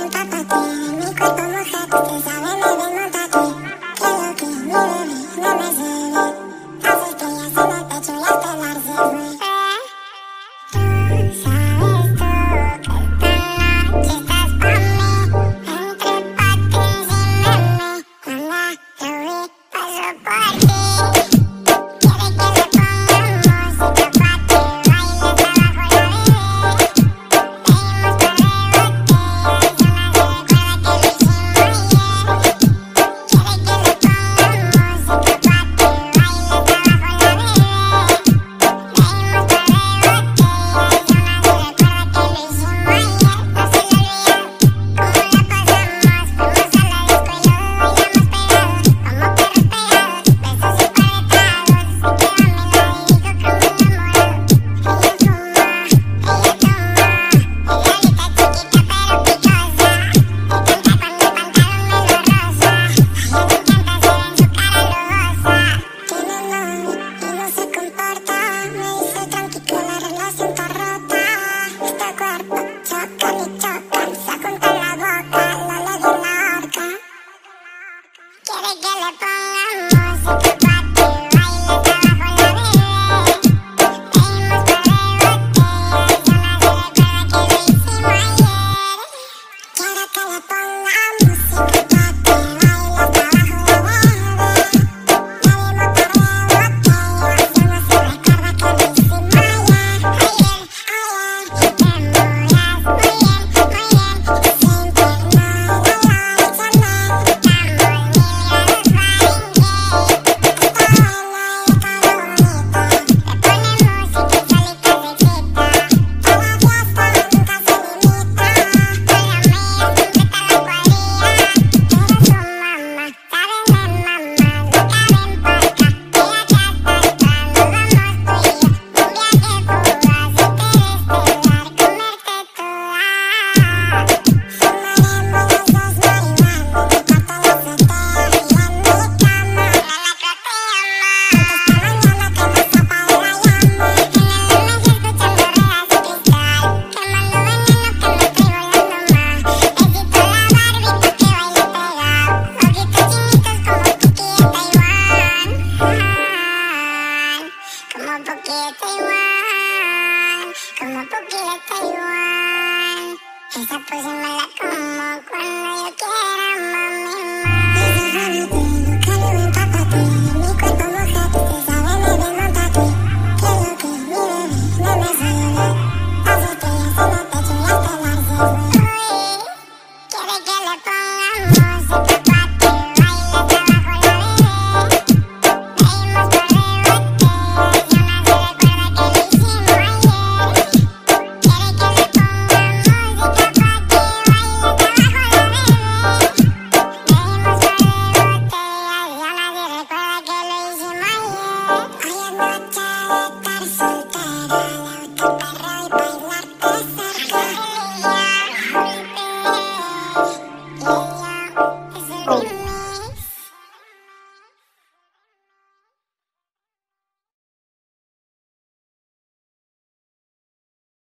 Esa pose me la como cuando yo quiera, mami. Nunca lo empápate, mi cuerpo mojate, usted sabe, me desmontate. Que lo que mi bebé no me sale. Las estrellas en el techo y hasta el arce. Uy, quiere que le ponga